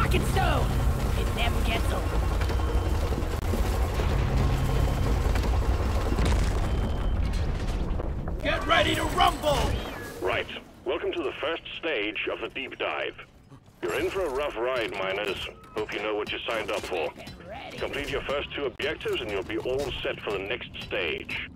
Rocking stone! It never gets old. Get ready to rumble! Right. Welcome to the first stage of the deep dive. You're in for a rough ride, miners. Hope you know what you signed up for. Complete your first 2 objectives and you'll be all set for the next stage.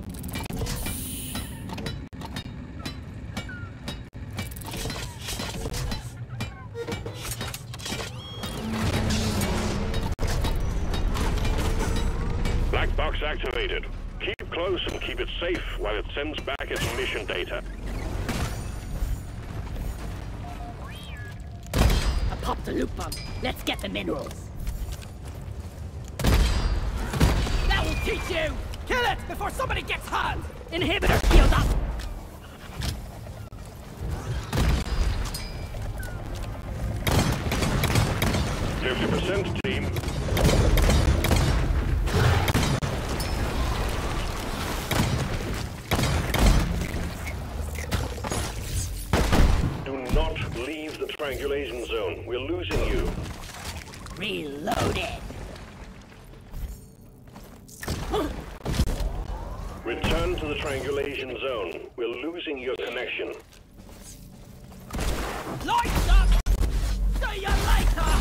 Black box activated. Keep close and keep it safe while it sends back its mission data. I popped a loop bomb. Let's get the minerals. That will teach you! Kill it before somebody gets hurt! Inhibitor healed up! 50% team. Do not leave the triangulation zone. We're losing you. Reloaded! Return to the triangulation zone. We're losing your connection. Lights up! See you later!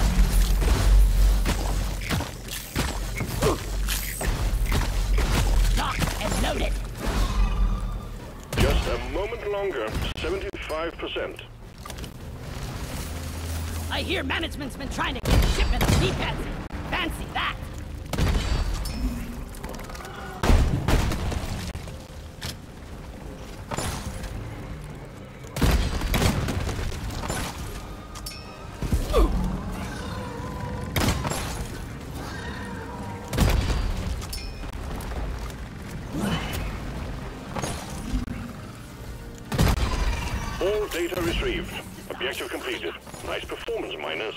Locked and loaded. Just a moment longer. 75%. I hear management's been trying to get a shipment of defense. Fancy that! All data retrieved. Objective completed. Nice performance, miners.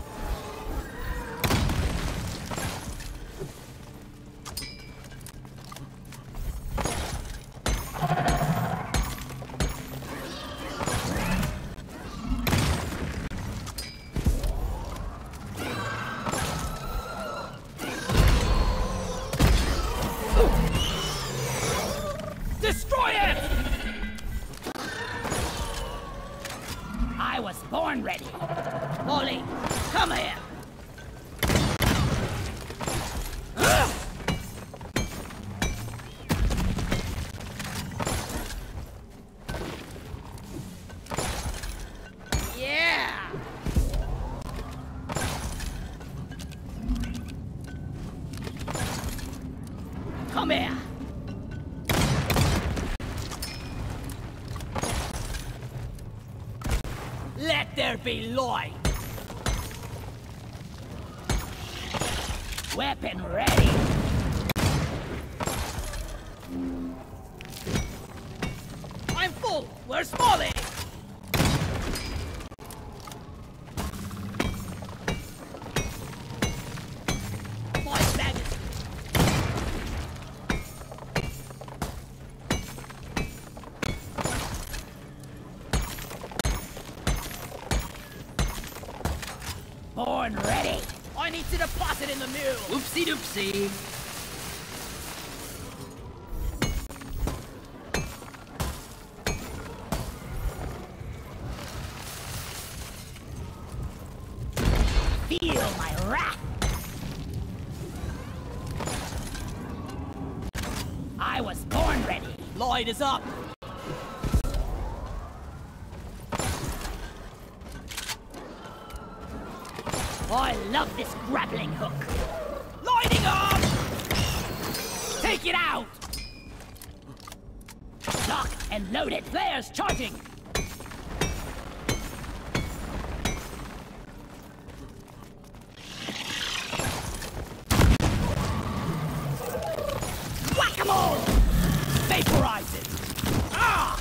Destroy it! I was born ready. Molly, come here. Yeah! Come here. Let there be light! Weapon ready! I'm full! Where's Molly? My bag is... Born ready. I need to deposit in the mill. Oopsie doopsie. Feel my wrath. I was born ready. Light is up. I love this grappling hook. Lighting up! Take it out! Lock and loaded. Flares charging. Whack-a-mole! Vaporize it. Ah!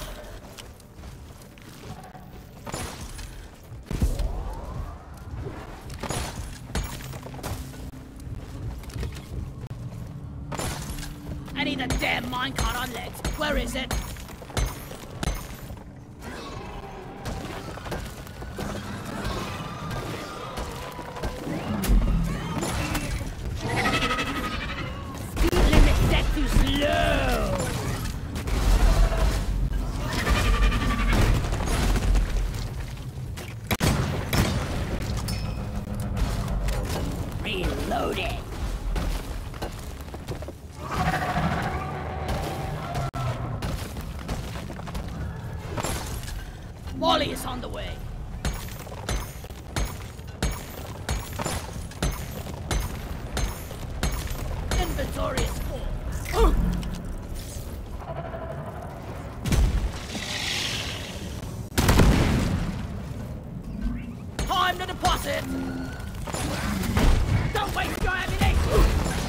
I need a damn minecart on legs. Where is it? Molly is on the way. Inventory is full. Time to deposit. Don't waste your ammunition.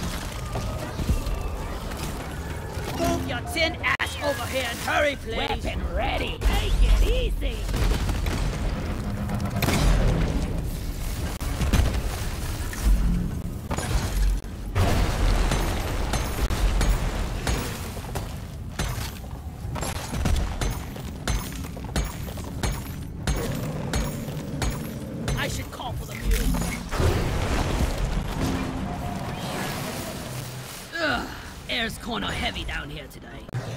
Move your tin ass over here and hurry, please. Weapon ready. Take it easy. I should call for the mule. Ugh, air's kinda heavy down here today.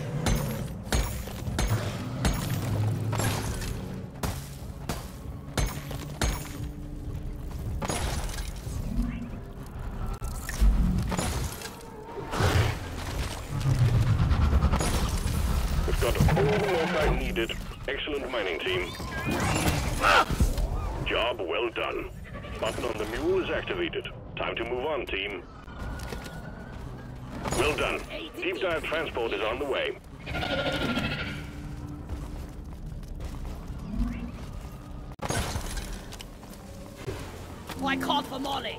We've got all the work I needed. Excellent mining team. Job well done. Button on the mule is activated. Time to move on, team. Well done. Deep dive transport is on the way. I called for Molly.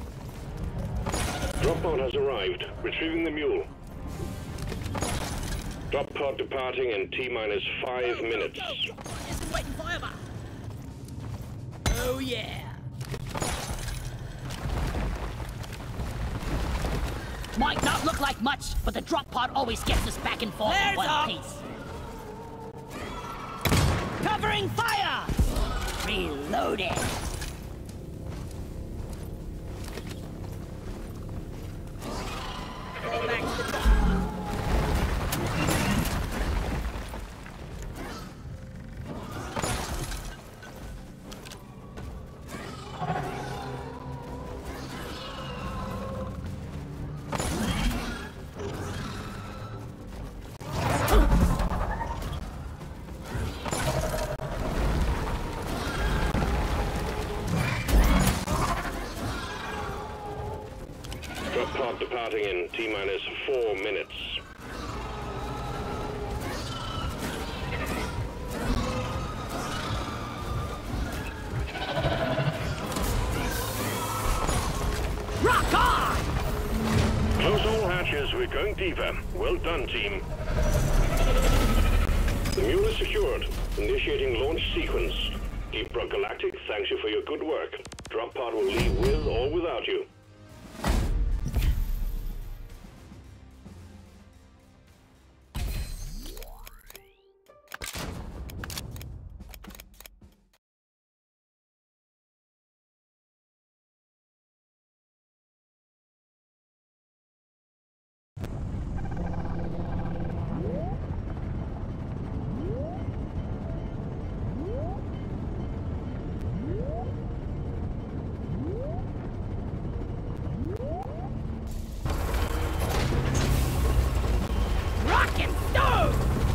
Drop pod has arrived. Retrieving the mule. Drop pod departing in T-minus 5 minutes. Isn't waiting forever. Oh yeah. Might not look like much, but the drop pod always gets us back and forth in one piece. Covering fire! Reloaded. Go back to the drop pod. Drop pod departing in T-minus 4 minutes. Rock on! Close all hatches, we're going deeper. Well done, team. The mule is secured. Initiating launch sequence. Deep Rock Galactic thanks you for your good work. Drop pod will leave with or without you. Rock and stone!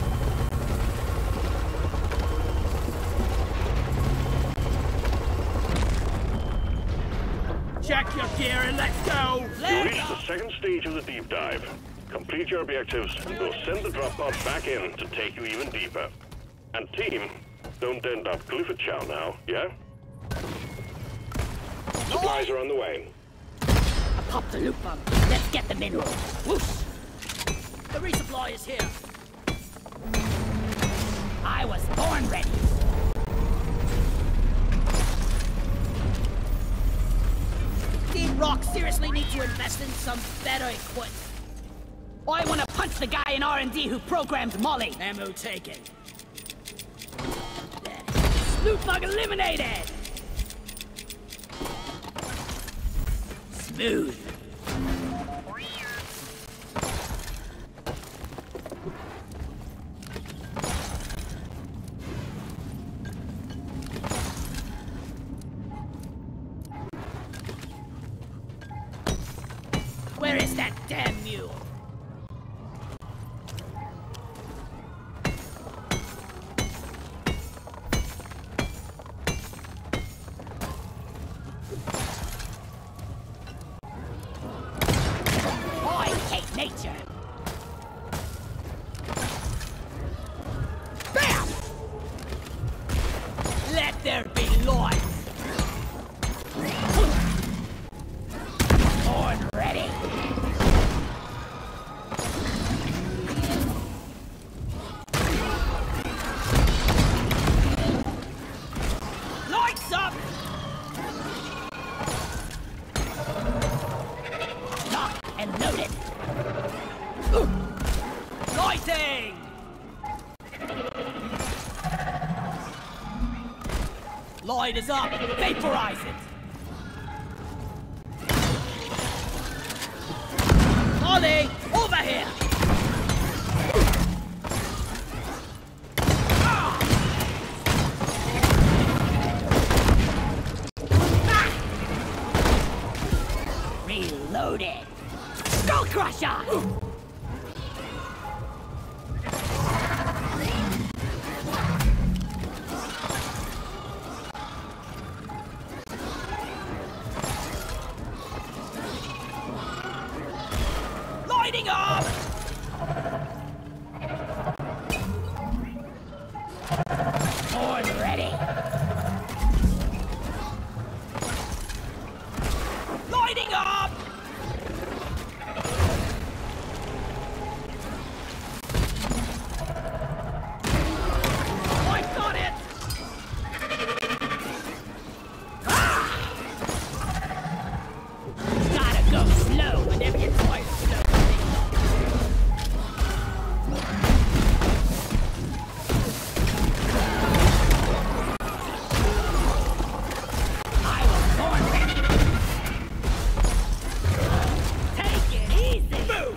Check your gear and let's go! You reached the second stage of the deep dive. Complete your objectives and we'll send the drop pod back in to take you even deeper. And team, don't end up Clifford Chow now, yeah? Supplies are on the way. I popped the loot bomb. Let's get the mineral. Whoosh! The resupply is here. I was born ready. Team Rock seriously need to invest in some better equipment. I want to punch the guy in R&D who programmed Molly. Ammo taken. Loot bug eliminated. Smooth. Where is that damn mule? Light is up! Vaporize it! Molly! Over here! Reloaded! Skull Crusher! Lighting up! Horn ready! Lighting up! I got it! Ah! Gotta go slow whenever you try to slow things. I was born ready. Take it easy. Move.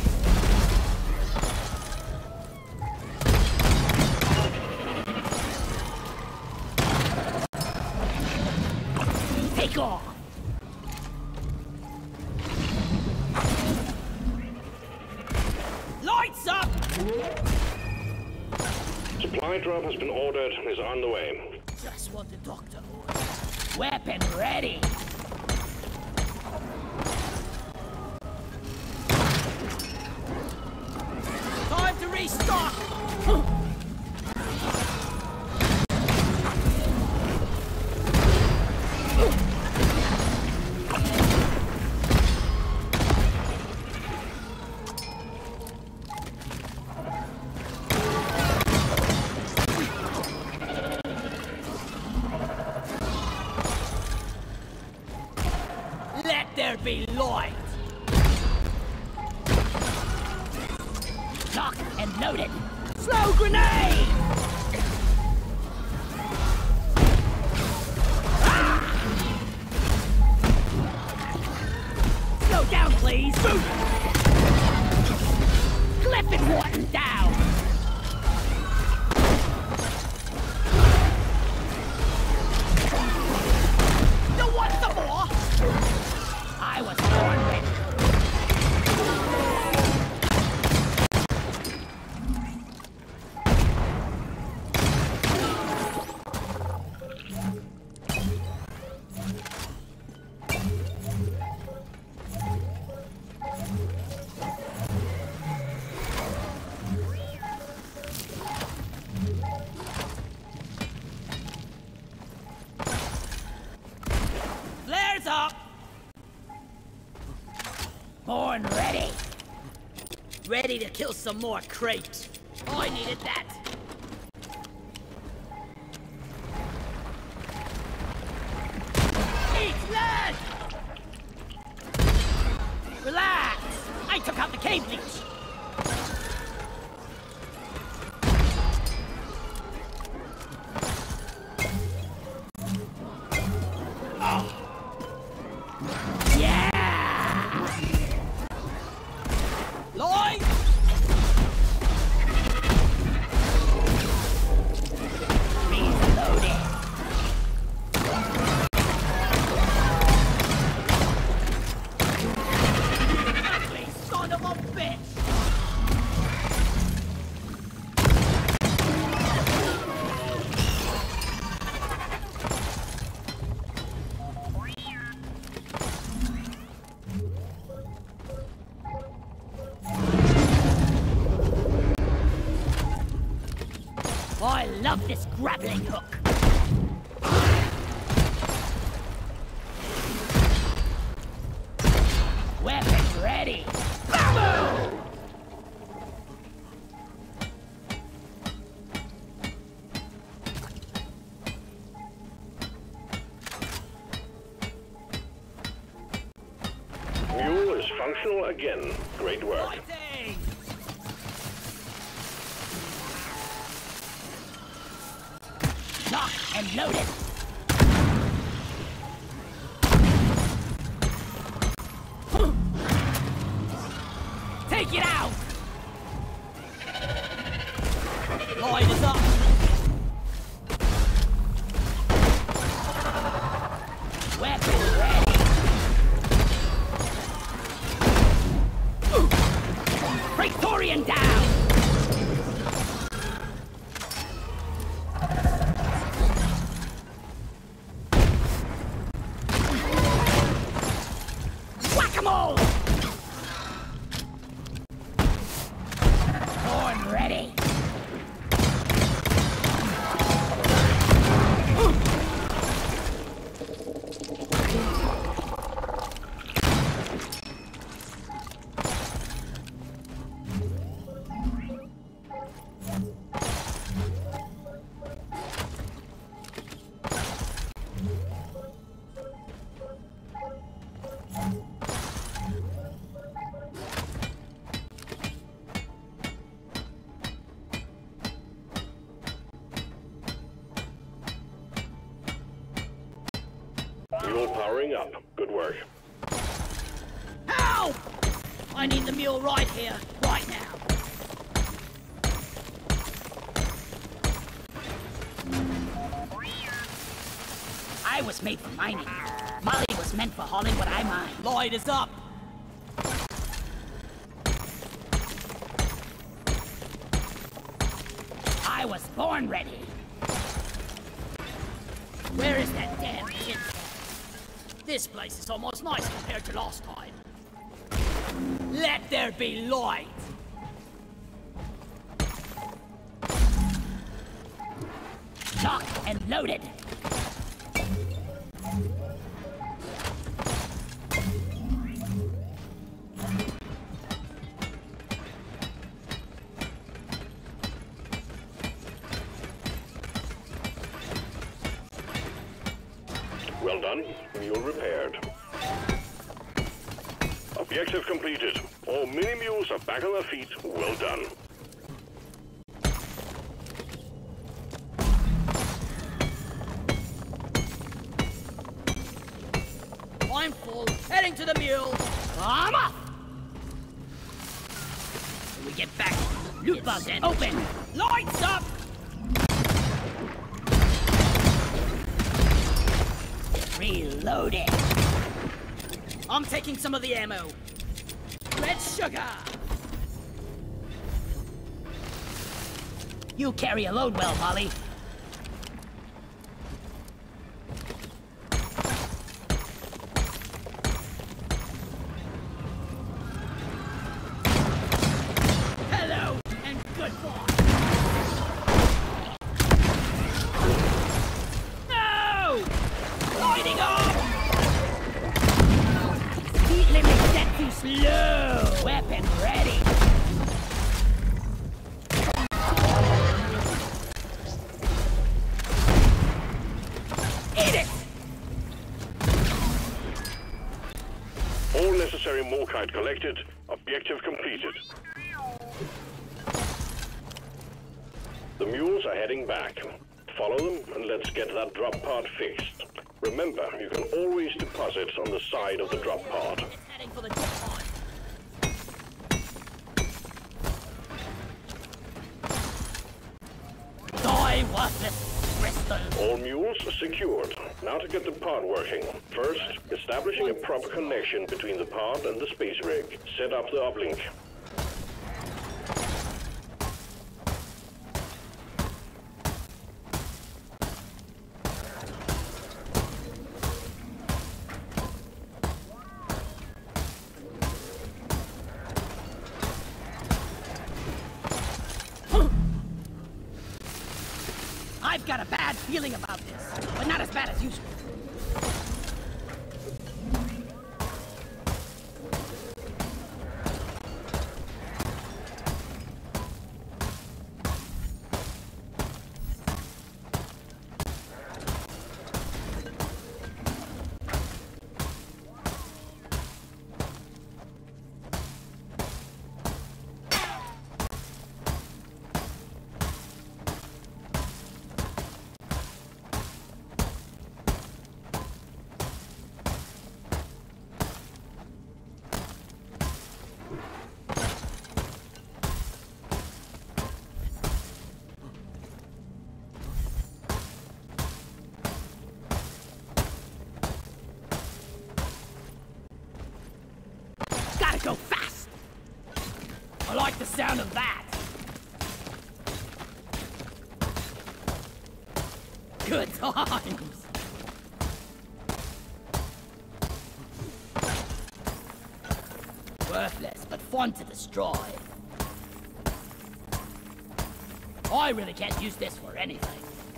Take off. Lights up. Supply drop has been ordered and is on the way. Just what the doctor ordered. Weapon ready. Time to restock. Let there be light! Locked and loaded! Slow grenade! Ah! Slow down, please! Clip it, Wharton, down! You want some more? I was born ready. Flares up! Born ready. Ready to kill some more crate. I needed that. Eat lead! Relax. I took out the cave leech. Oh. Yeah! Lloyd! Reloaded! Ugly son of a bitch! I love this grappling hook. Weapon ready. Boom! Mule is functional again. Great work. Lighting! Locked and loaded. is up! Weapon ready! Praetorian down! Whack-a-mole! Horn ready! Mule powering up. Good work. Help! I need the mule right here, right now. I was made for mining. Molly was meant for hauling what I mine. Lloyd is up! I was born ready. Where is that damn kid? This place is almost nice compared to last time. Let there be light! Locked and loaded! Well done. Mule repaired. Objective completed. All mini-mules are back on their feet. Well done. I'm full. Heading to the mule. I'm off! When we get back, loot bug and open. Lights up! Reloaded. I'm taking some of the ammo. Red sugar! You carry a load well, Molly. Hello, and goodbye. No! Lighting up! Speed limit set too slow. Weapon ready. Eat it! All necessary morkite collected. Objective completed. The mules are heading back. Follow them and let's get that drop pod fixed. Remember, you can always deposit on the side of the drop pod. Heading for the drop pod. Die, worthless crystal. All mules secured. Now to get the pod working. First, establishing a proper connection between the pod and the space rig. Set up the uplink. I've got a bad feeling about this, but not as bad as usual. sound of that? Good times! Worthless, but fun to destroy. I really can't use this for anything.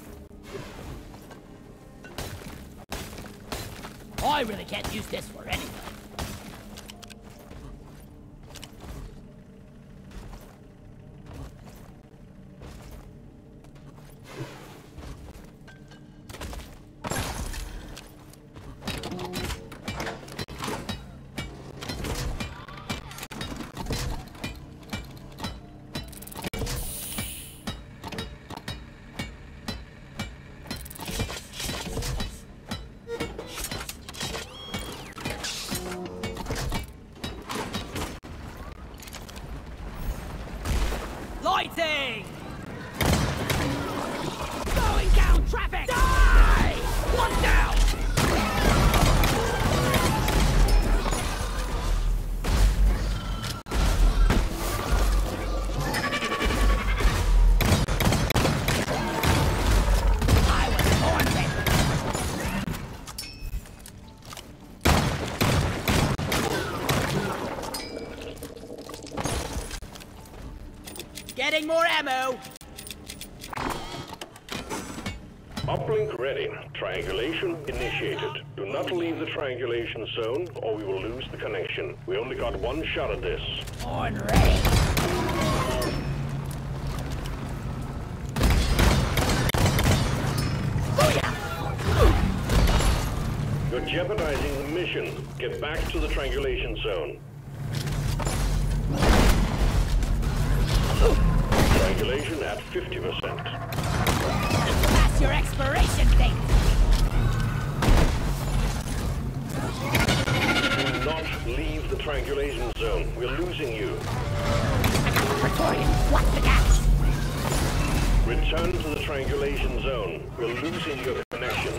I really can't use this for anything. Lighting! Going down traffic! Die! One down! I was haunted! Getting more ammo! Uplink ready. Triangulation initiated. Do not leave the triangulation zone, or we will lose the connection. We only got one shot at this. On ready! You're jeopardizing the mission. Get back to the triangulation zone. Triangulation at 50%. Past your expiration date! Do not leave the triangulation zone. We're losing you. Recording, what's the gas? Return to the triangulation zone. We're losing your connection.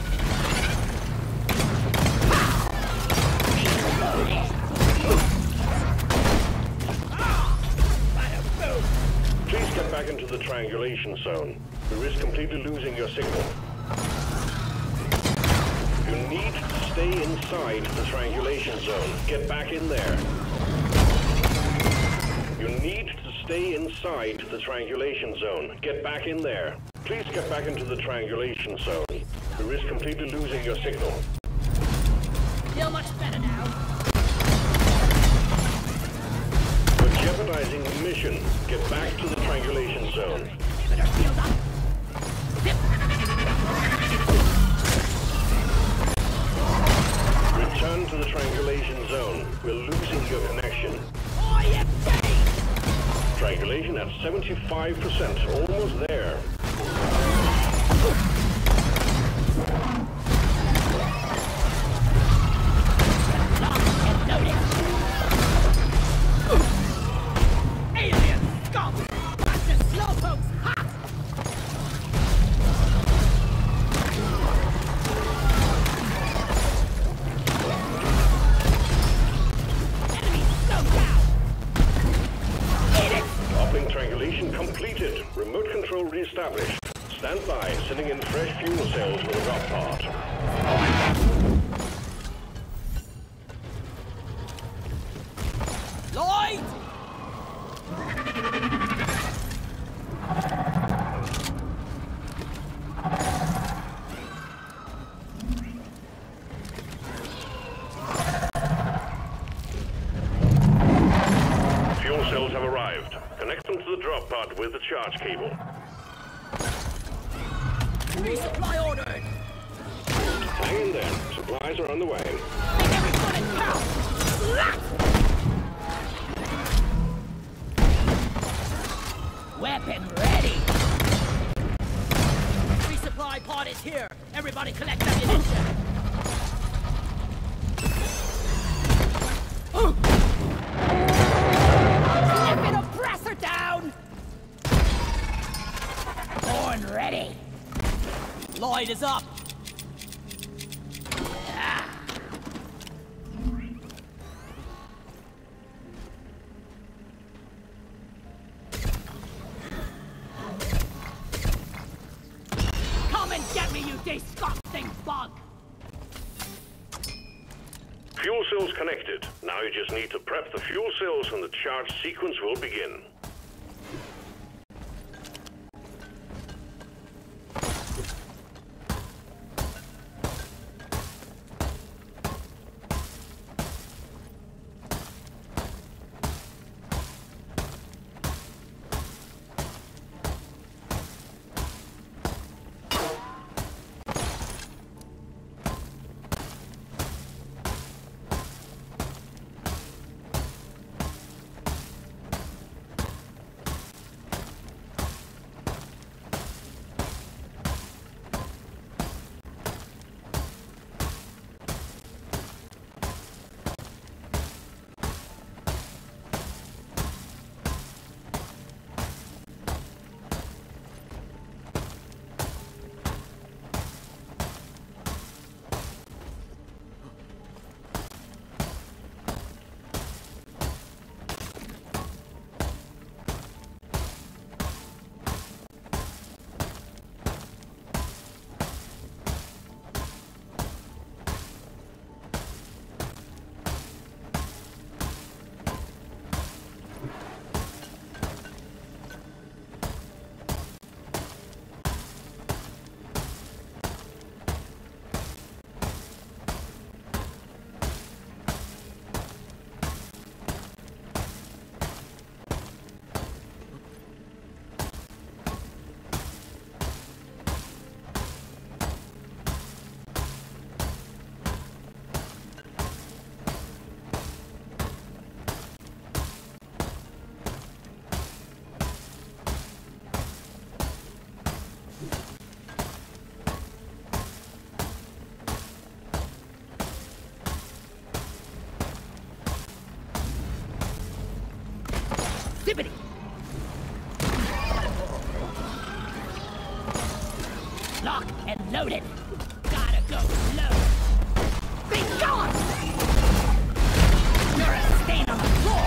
Please get back into the triangulation zone. We risk completely losing your signal. You need to stay inside the triangulation zone. Get back in there. You need to stay inside the triangulation zone. Get back in there. Please get back into the triangulation zone. We risk completely losing your signal. Feel much better now. We're jeopardizing the mission. Get back to the triangulation zone. Better shield up. Zip. Return to the triangulation zone. We're losing your connection. IFGs! Triangulation at 75%. Almost there. Alien scum! That's the slowpokes hot! Enemy so down! Eat it! Uplink triangulation completed. Remote control reestablished. Stand by, sending in fresh fuel cells for the drop part. Lloyd! Fuel cells have arrived. Connect them to the drop pod with the charge cable. Resupply ordered! Hang in there. Supplies are on the way. Everyone in town! Weapon ready! Resupply pod is here! Everybody collect ammunition! Flippin' oppressor down! Horn ready! Lloyd is up! disgusting bug! Fuel cells connected. Now you just need to prep the fuel cells and the charge sequence will begin. Zippity! Lock and loaded. Gotta go slow. Be gone! You're a stain on the floor.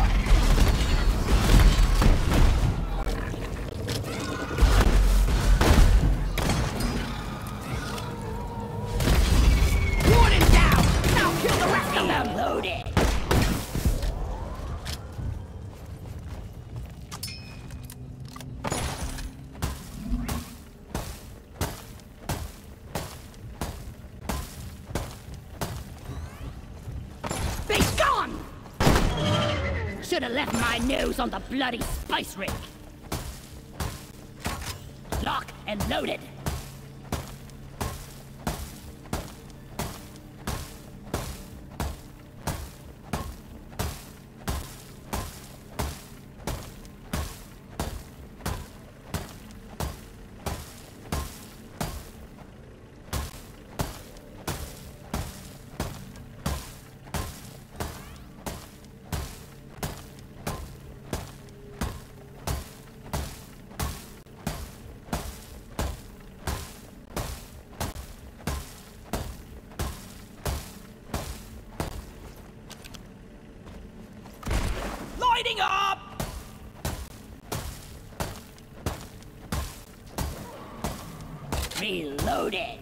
Warden down! Now kill the rest of them! Loaded! Should have left my nose on the bloody spice rig. Lock and loaded. Lighting up! Reloaded.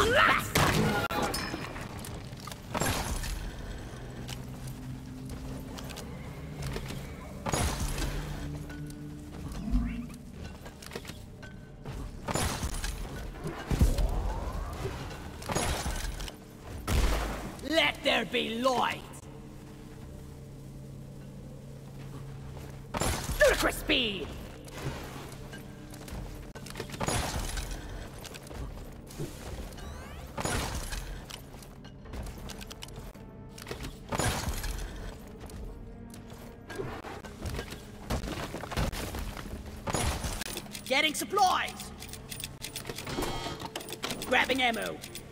Let there be light! Ludicrous speed! Getting supplies! Grabbing ammo!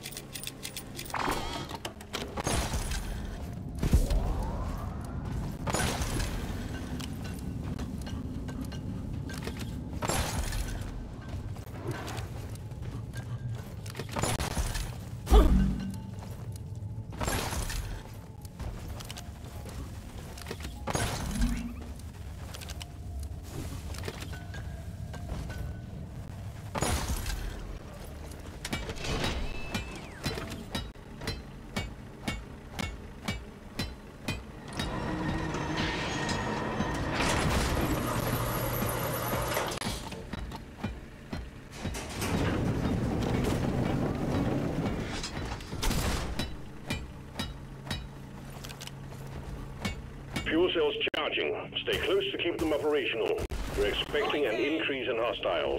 Fuel cells charging. Stay close to keep them operational. We're expecting an increase in hostiles.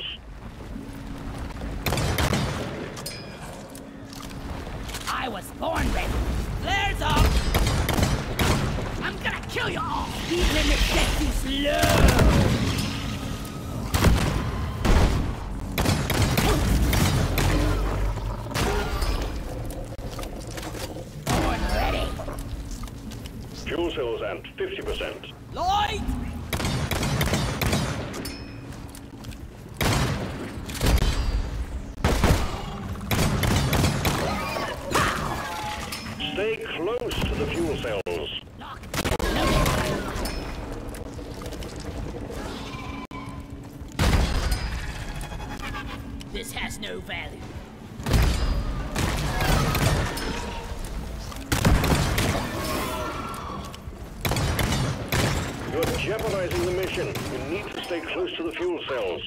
I was born ready. Flares up! I'm gonna kill you all! Speed limit set too slow! Fuel cells at 50%. Light! Stay close to the fuel cells. This has no value. You're jeopardizing the mission. You need to stay close to the fuel cells.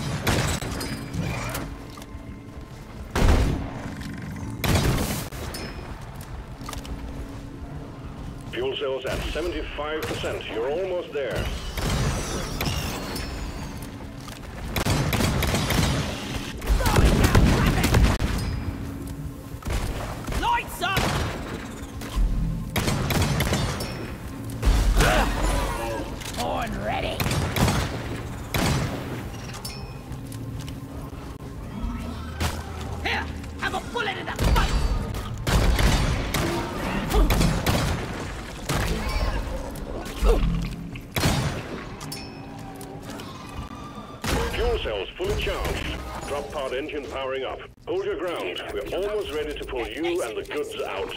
Fuel cells at 75%. You're almost there. Lights up! Horn ready. Here, have a bullet in the butt. Fuel cells fully charged. Drop pod engine powering up. Hold your ground. We're almost ready to pull you and the goods out.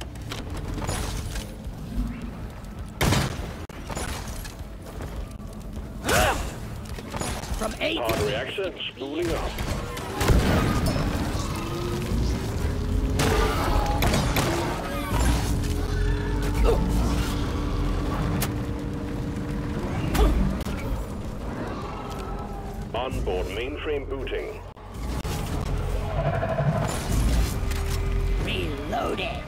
From 8 Pod reactor spooling up. Onboard mainframe booting. Reloaded.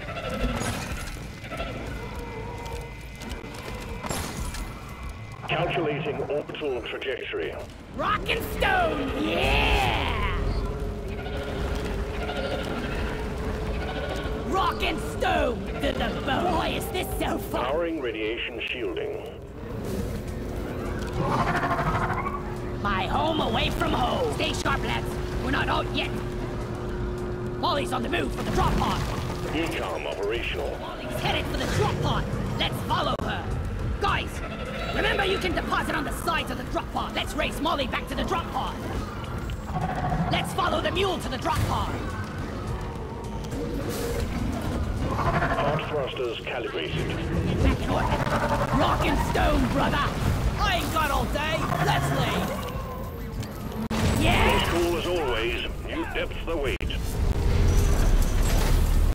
Calculating orbital trajectory. Rock and stone, yeah! Rock and stone to the bone. Boy, is this so fun! Powering radiation shielding. My home away from home. Stay sharp, lads. We're not out yet. Molly's on the move for the drop pod. Ecom operational. Molly's headed for the drop pod. Let's follow her. Guys, remember you can deposit on the sides of the drop pod. Let's race Molly back to the drop pod. Let's follow the mule to the drop pod. Pod thrusters calibrated. Get back in orbit. Rock and stone, brother. I ain't got all day. Let's leave. Yeah? Cool as always. New depth the weight.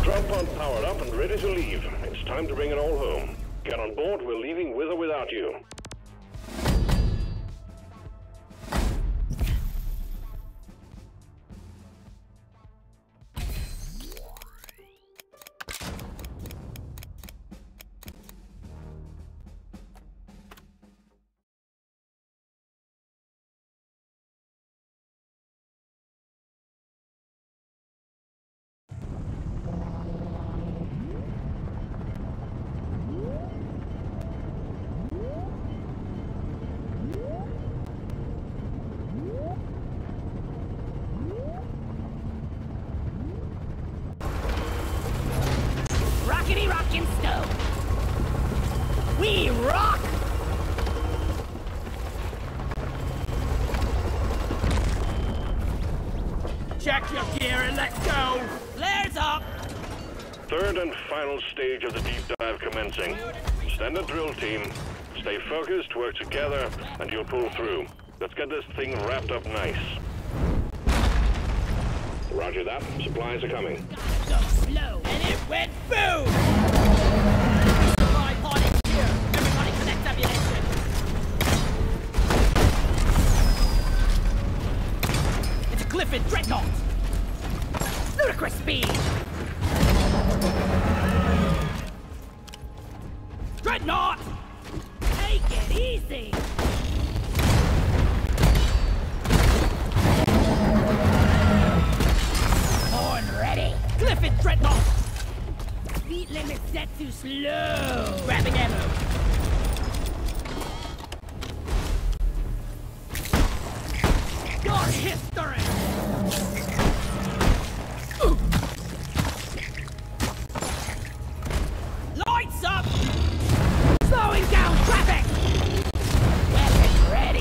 Drop pod powered up and ready to leave. It's time to bring it all home. Get on board, we're leaving with or without you. Rockety rockin' stone. We rock! Check your gear and let's go! Flares up! Third and final stage of the deep dive commencing. Standard drill team. Stay focused, work together, and you'll pull through. Let's get this thing wrapped up nice. Roger that. Supplies are coming. Gotta go slow, and it went boom! Supply pod is here. Everybody connect ammunition. It's a Clifford Dreadnought! Ludicrous speed! Dreadnought! Take it easy! Horn ready! Clifford Dreadnought! Speed limit set too slow! Grabbing ammo! Your history! Lights up! Slowing down traffic! Weapon ready!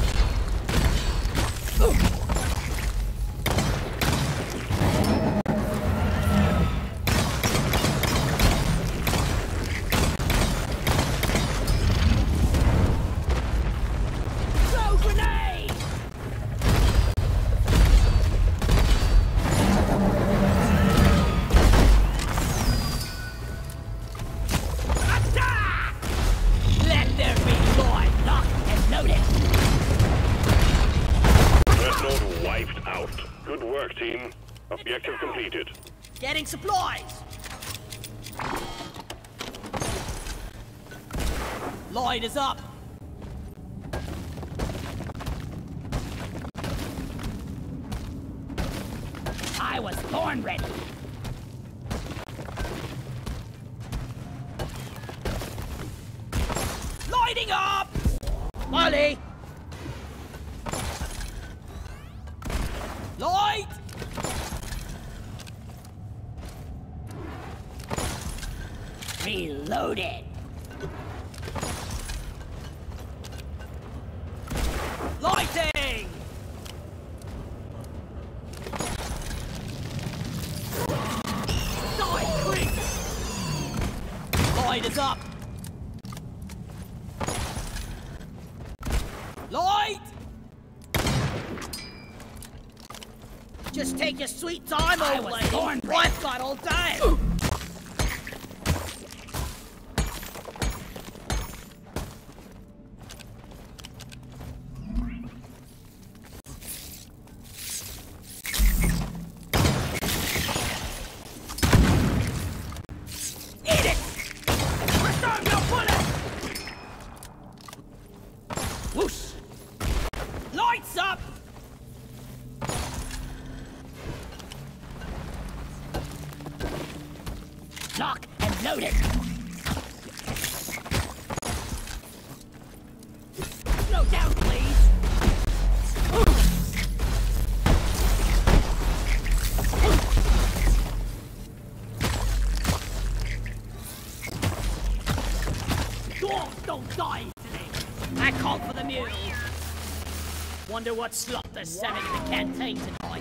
Throw grenade! Attack! Let there be joy, lock and loaded! Dreadnought wiped out. Good work, team. Objective completed. Getting supplies! Lloyd is up! I was born ready! Lighting up! Molly! Light! Reloaded! Lighting! Die, creep! Light is up! Light! Just take your sweet time, old lady. I've got all day. Eat it! Return your bullet! Whoosh! Lights up! Lock and load it! Slow down, please! Dwarves don't die today! I called for the mules! Wonder what slot they're selling in the canteen tonight.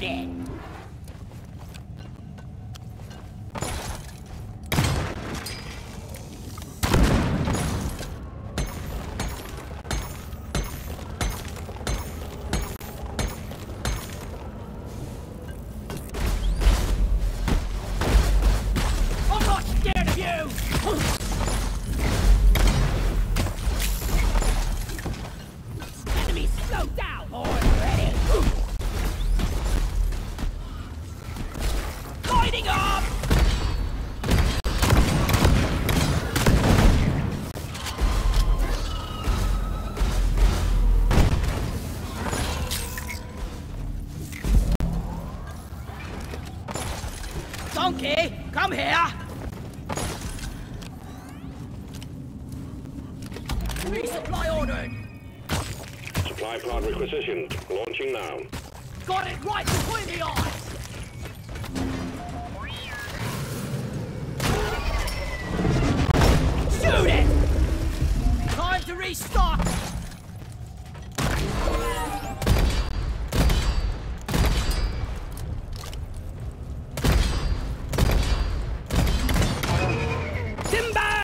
Reloaded! I'm not scared of you! Enemy slowed down! Already! Lighting up! Donkey, come here! Resupply ordered! Supply pod requisitioned. Launching now. Got it right between the eyes! Shoot it! Time to restock! Timber!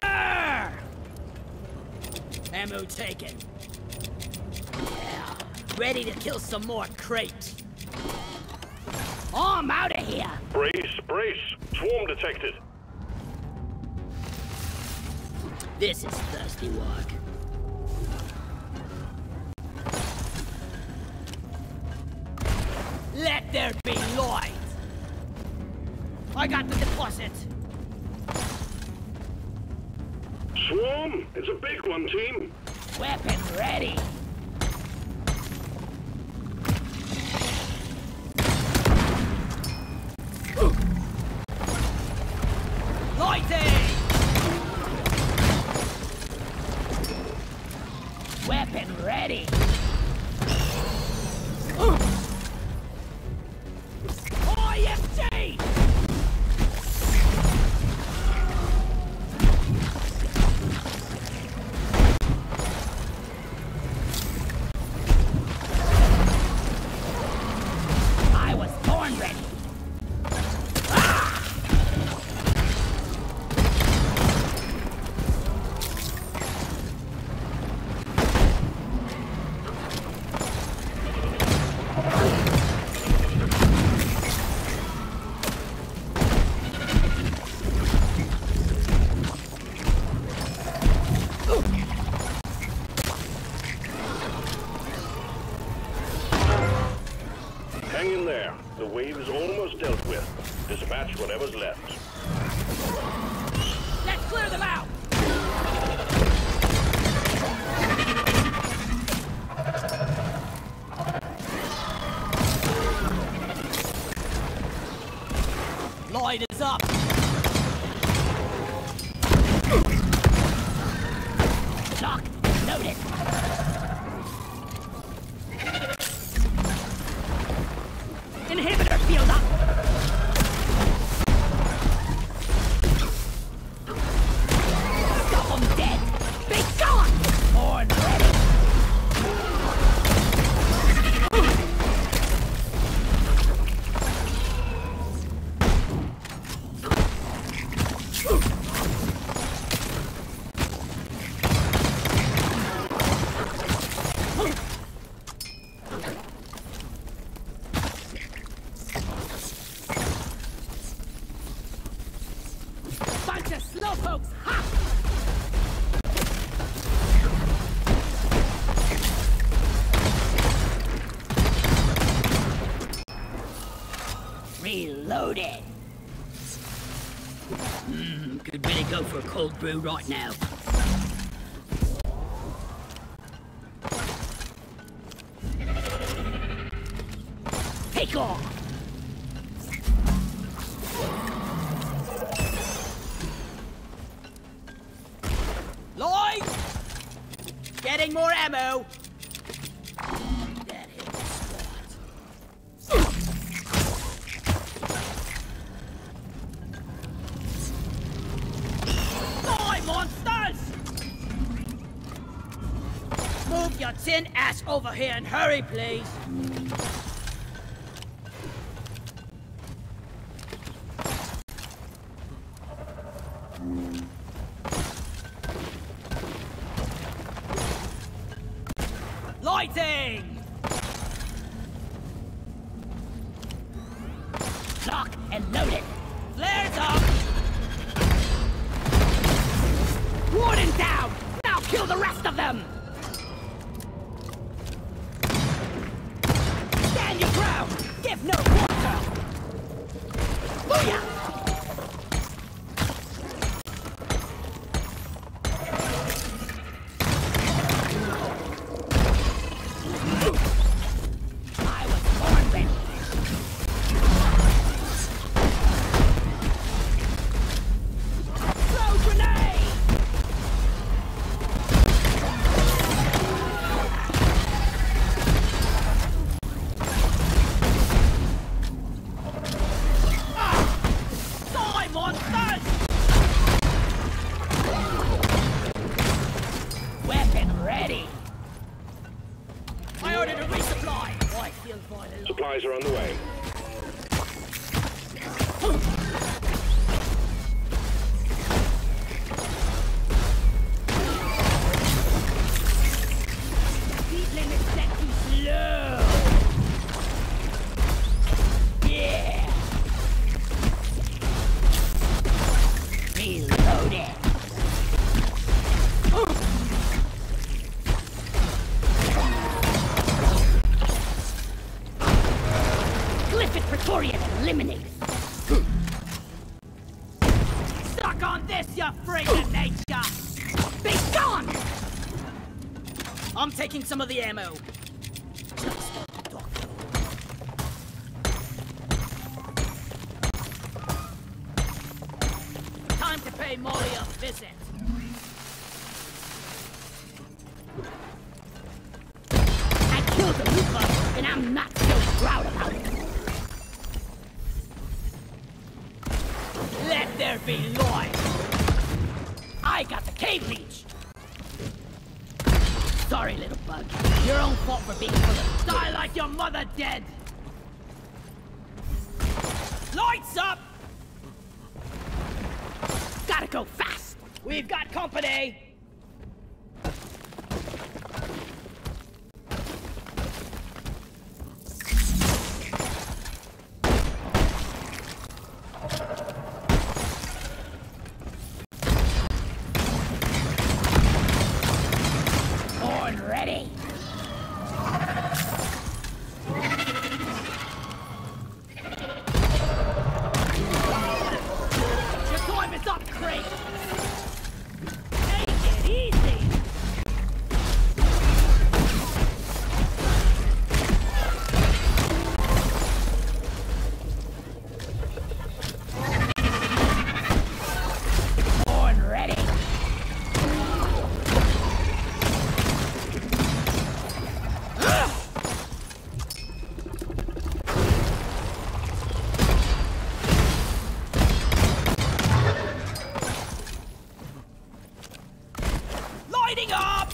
Ammo taken. Yeah, ready to kill some more crates. Oh, I'm out of here! Brace, brace. Swarm detected. This is thirsty work. Let there be light! I got the deposit! Swarm? It's a big one, team. Weapon ready! Lighting! Weapon ready! IFG! I was born ready! Hang in there. The wave is almost dealt with. Dispatch whatever's left. Let's clear them out! Light is up! Lock, loaded! Inhibitor field up! Stop 'em dead! Be gone! Horn ready! Bunch of slowpokes! Ha! Reloaded! Could really go for a cold brew right now. Take off! Lloyd! Getting more ammo! That hit the spot. Die, monsters! Move your tin ass over here and hurry, please! Fighting! Lock and load it. Flares up! Warden down! Now kill the rest of them! Stand your ground! Give no quarter! Booyah! Supplies are on the way. Speed limit set too slow. Yeah. Reload it. Praetorian eliminated. Suck on this, you freak of nature! Be gone! I'm taking some of the ammo. Time to pay Molly a visit. I killed the Lupa, and I'm not so proud about it. Let there be light! I got the cave leech! Sorry, little bug. Your own fault for being full of... Die like your mother dead! Lights up! Gotta go fast! We've got company! Ready. Your time is up, Crate. Take it easy. Born ready. Lighting up!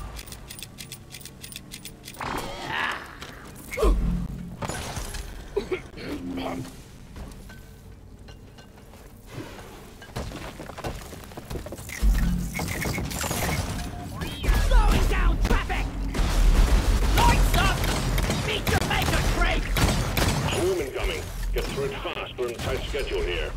Slowing down traffic! Lights up! Beat your maker, Drake! Swarm incoming. Get through it fast. We're on a tight schedule here.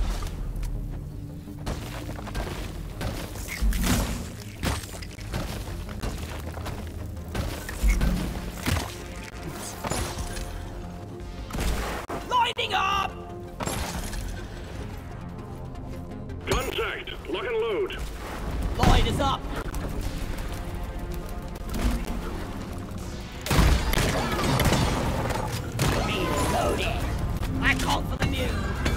Lighting up! Contact! Lock and load! Light is up! Reloaded! I called for the mule!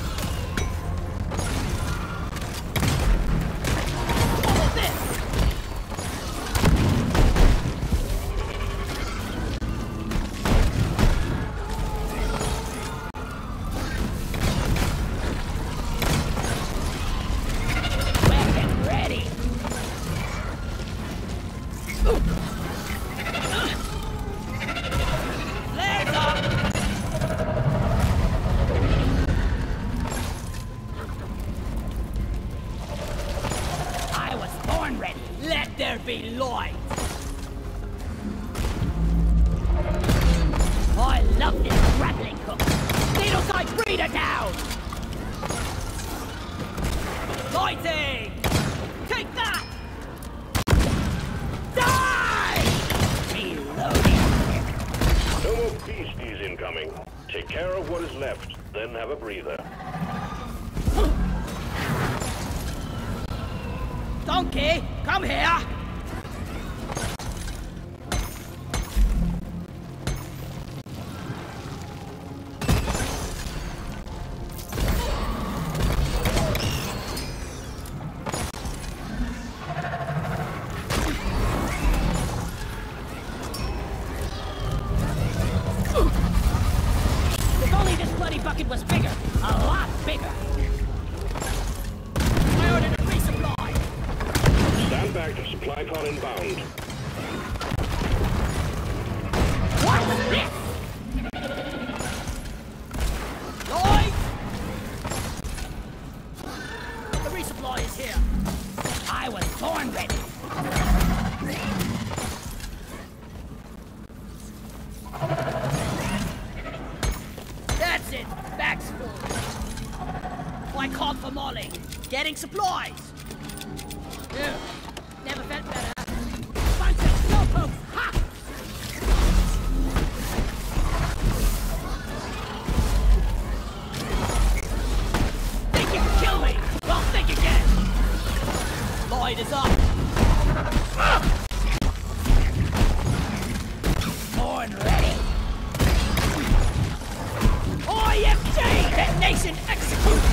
Follow this! Weapon ready! Flares up! I was born ready. Let there be light. Lighting! Take that! Die! Reloading! No more beasties incoming. Take care of what is left, then have a breather. Donkey, come here! If only this bloody bucket was bigger, a lot bigger. I ordered a resupply. Stand back, supply pod inbound. What's this? Lloyd! The resupply is here. I was born ready. That's it. Back's full. I called for Molly. Getting supplies. Yeah. Never felt better. Bunch of slowpokes. Ha! Think you can kill me? Well, think again. Lloyd is up. Born ready. IFG! Detonation executed!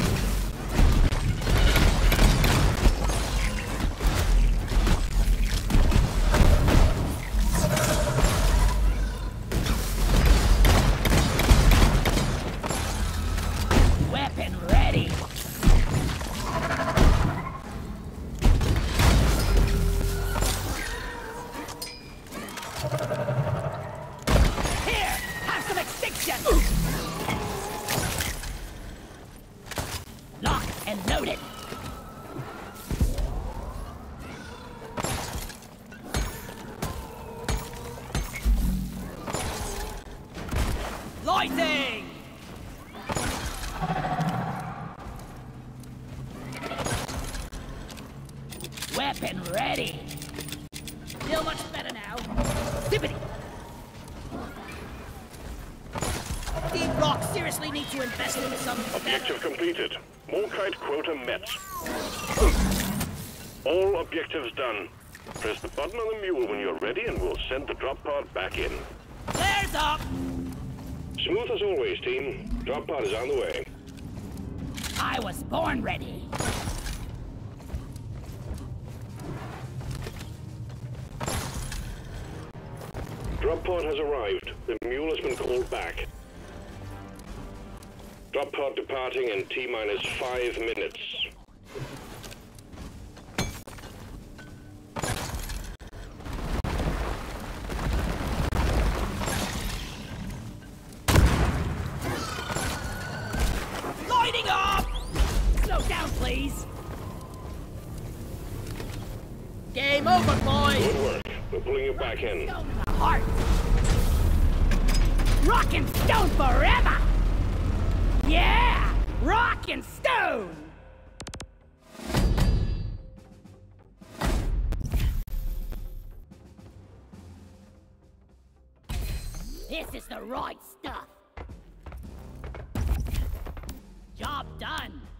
Weapon ready! Here! Have some extinction! Locked and loaded. Lighting! Weapon ready. Feel much better now. Zippity! Deep Rock seriously need to invest in some... Objective completed. More kite quota met. All objectives done. Press the button on the mule when you're ready and we'll send the drop pod back in. Flares up! Smooth as always, team. Drop pod is on the way. I was born ready. Drop pod has arrived. The mule has been called back. Drop pod departing in T-minus 5 minutes. Lighting up! Slow down, please. Game over, boys. Good work. We're pulling you back in. Stone in the heart. Rock and stone forever! Yeah! Rock and stone! This is the right stuff. Job done.